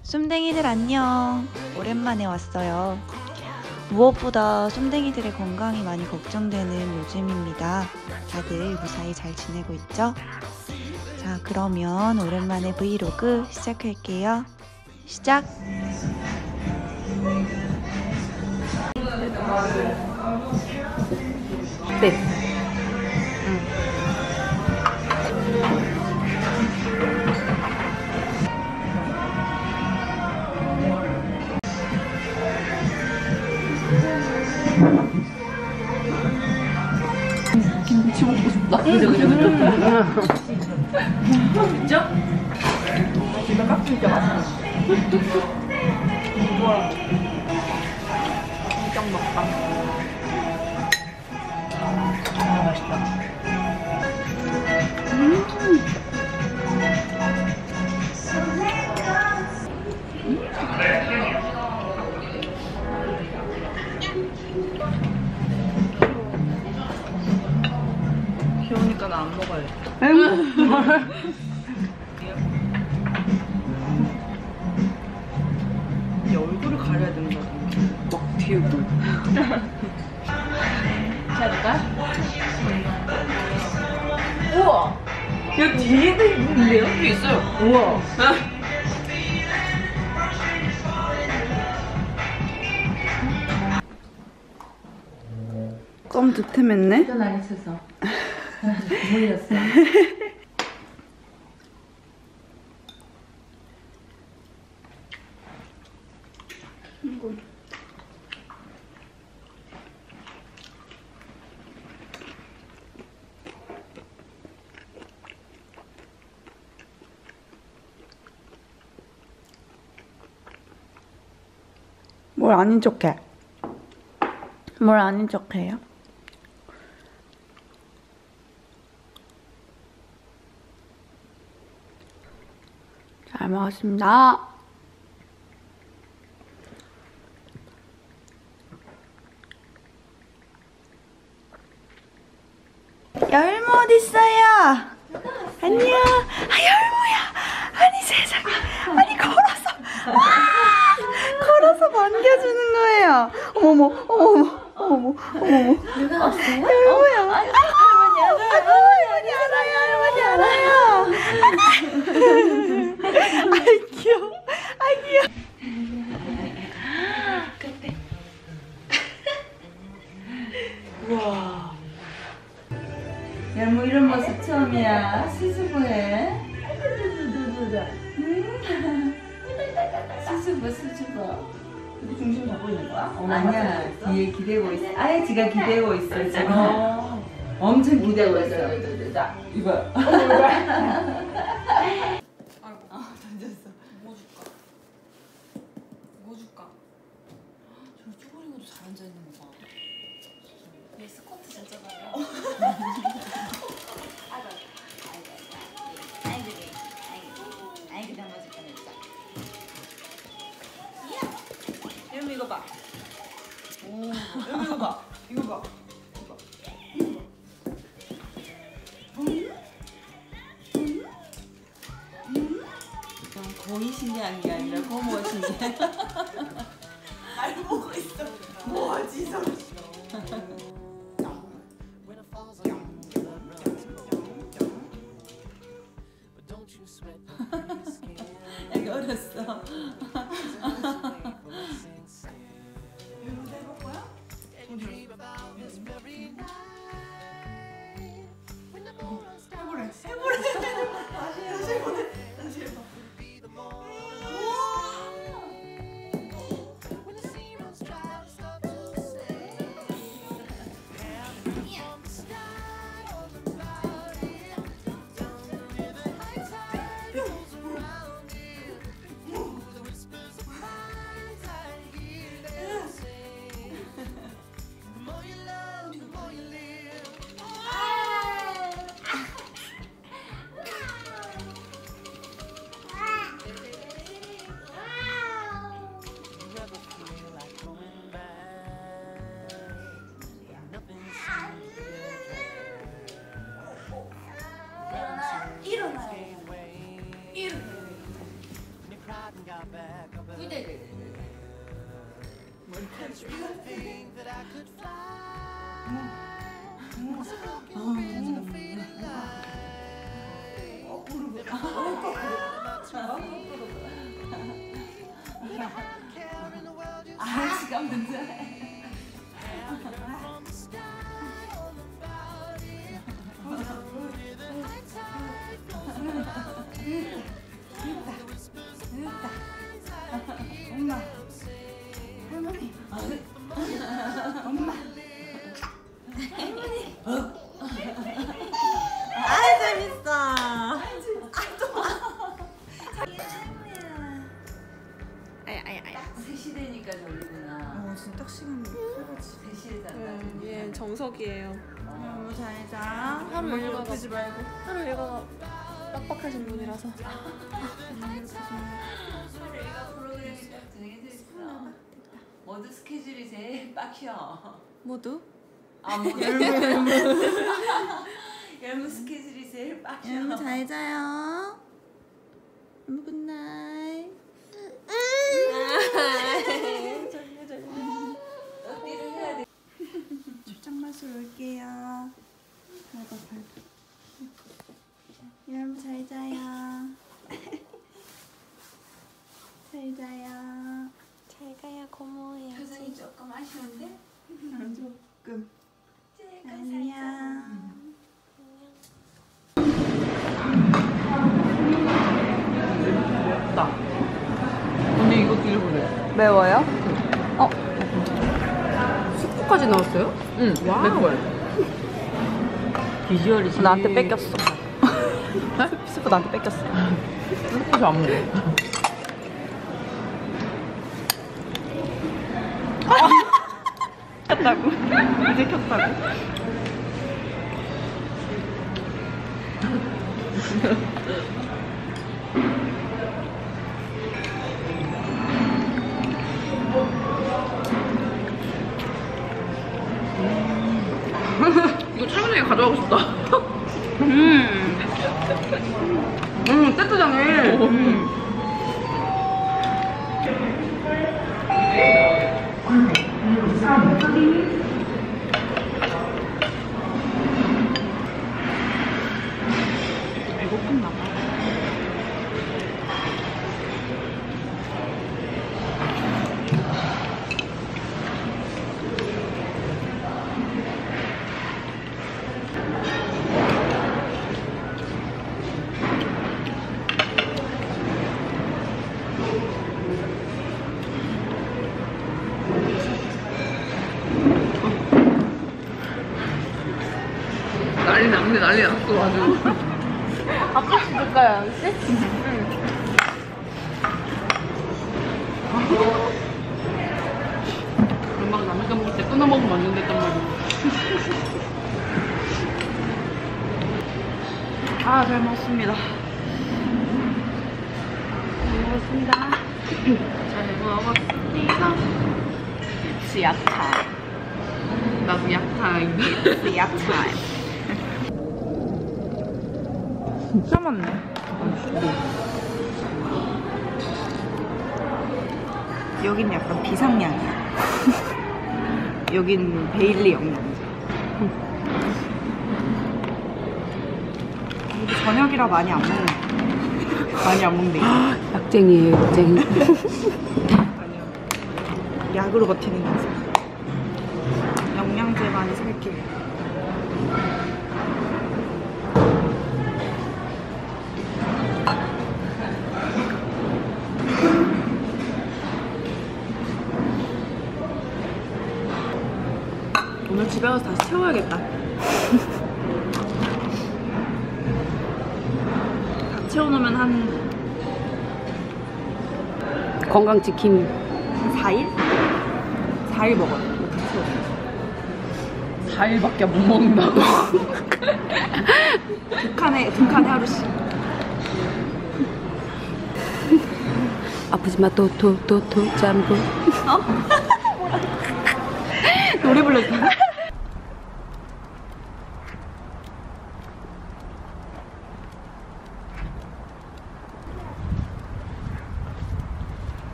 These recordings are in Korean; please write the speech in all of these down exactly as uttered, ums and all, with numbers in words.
쏨댕이들 안녕. 오랜만에 왔어요. 무엇보다 쏨댕이들의 건강이 많이 걱정되는 요즘입니다. 다들 무사히 잘 지내고 있죠? 자, 그러면 오랜만에 브이로그 시작할게요. 시작! 네. 김치 먹고 싶다. 그죠, 그죠, 그죠. 진짜? 집에 깍두기 진짜 맛있어. 우와. 김장 먹방. 아, 맛있다. 음. 귀여우니까 나 안 먹어야겠다. 이 얼굴을 가려야 되는 거야. 막 뒤에 물. 잘할까? 우와! 야, 뒤에도 있는데요? 뒤에 있어요. 우와. 껌 득템했네? 또 많이 쳐서. 몰렸어. 뭘 아닌 척해? 뭘 아닌 척해요? 잘 먹었습니다. 열무 어딨어요? 안녕. 아, 열무야. 아니 세상에. 아니 걸어서. 와! 걸어서 반겨주는 거예요. 어머머, 어머머, 어머머, 어머머. 누가 왔어요? 열무야. 어? 아이고, 할머니 알아요. 할머니 알아요. 할머니 알아요. 아이 귀여워. 아이 귀여워. 우와. 열무 이런 모습 처음이야. 수줍어해. 수줍어, 수줍어. 이렇게 중심 잡고 있는 거야? 아니야, 뒤에 기대고 있어. 아예 지가 기대고 있어, 지금. 어. 엄청 기대고 있어. 자, 이거. 아이고, 아, 던졌어. 뭐 줄까? 뭐 줄까? 저 쪼그리고도 잘 앉아있는 거 봐. 얘 스쿼트 진짜 잘해요. 아이고, 아이고, 아이고, 아이고, 아이고, 넘어질 뻔했다. 이야! 여러분 이거 봐. 오, 여러분 이거 봐. 이거 봐. 이거. 이거 봐. 거의 신기한 게 아니라 거머 신기해. 날 보고 있어. 뭐지 저? 애기 어렸어. 이거 해볼 거야? 해보래. 해보래. 다시 해. 다시 해보래. 다시 해봐. 네네네. 아, 지금 문제. 엄마, 할머니, 엄마, 할머니. 아 재밌어. 아야 아야 아야. 세 시대니까 저기구나. 어 지금 딱 시간 세 시대 잔다. 예 정석이에요. 너무 잘 자. 하루 일과가 아프지 말고 하루 일과가 빡빡하신 분이라서. 저희가 프로그램이 딱 진행돼 있어. 모두 스케줄이 제일 빡셔. 모두? 아, 뭐 열무 열무 스케줄이 제일 빡셔. 여러분 잘 자요. 여러분 굿나잇. 졸려 졸려. 어디를 해야 돼? 출장 마시러 올게요. 밟아 밟아. 여러분 잘 자요. 잘 자요. 잘 가요 고모야. 표정이 조금 아쉬운데? 조금. 조금 안녕. 언니 이거 드셔보세요. 매워요? 스프까지 나왔어요? 응. 와. 매콤해. 비주얼이 진짜. 나한테 뺏겼어. 스프 나한테 뺏겼어. 스프 안 먹어. 켰다고. 이제 켰다고. 이거 최근에 가져가고 싶다. 음. 음, 세트장에. 음. 배고픈가 봐. 난리 났네, 난리 났어, 아주. 아까 줄까요, 아저씨? 금방 남편 먹을 때 끊어 먹으면 안 된댔단 말이야. 아, 잘 먹었습니다. 잘 먹었습니다. 잘 먹었습니다. It's 약 타임. 나도 약타임. It's 약 타임. 진짜 많네. 여긴 약간 비상량이야. 여긴 베일리 영양제. 근데 저녁이라 많이 안 먹는. 많이 안 먹네. 약쟁이에요, 약쟁이. 아니요. 약으로 버티는 거지. 영양제 많이 살게. 오늘 집에 가서 다시 채워야겠다. 다 채워놓으면 한 건강 지킴이. 사 일? 사 일 먹어요. 다 채워. 사 일밖에 못 먹는다고. 두 칸에, 두 칸에 하루씩. 아프지마, 또, 또, 또, 또, 짬뽕. 노래 불렀어.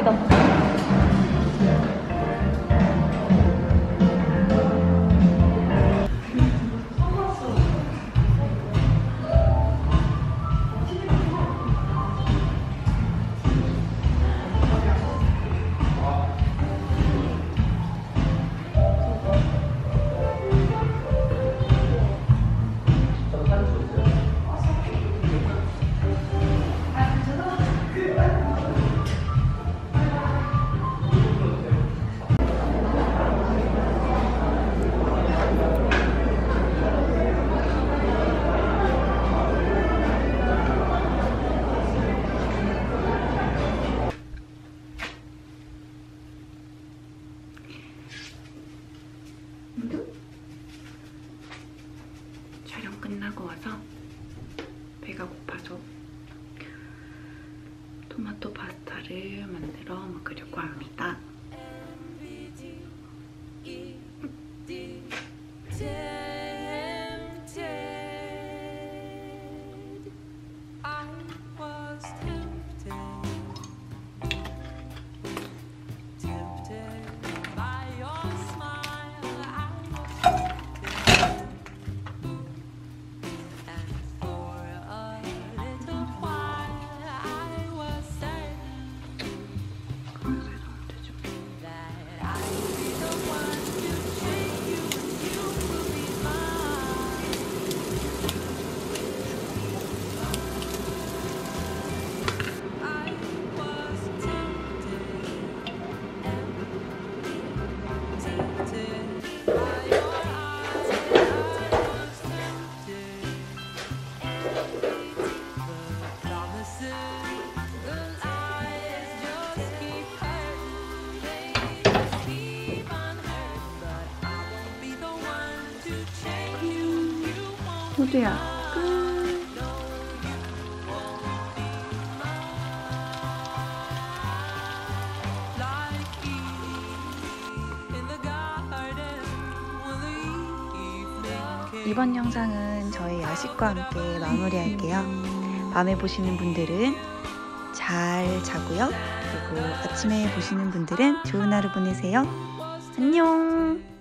리더. 촬영 끝나고 와서 배가 고파서 토마토 파스타를 만들어 먹으려고 합니다. 호두야 끝. 이번 영상은 저의 야식과 함께 마무리할게요. 밤에 보시는 분들은 잘 자고요. 그리고 아침에 보시는 분들은 좋은 하루 보내세요. 안녕.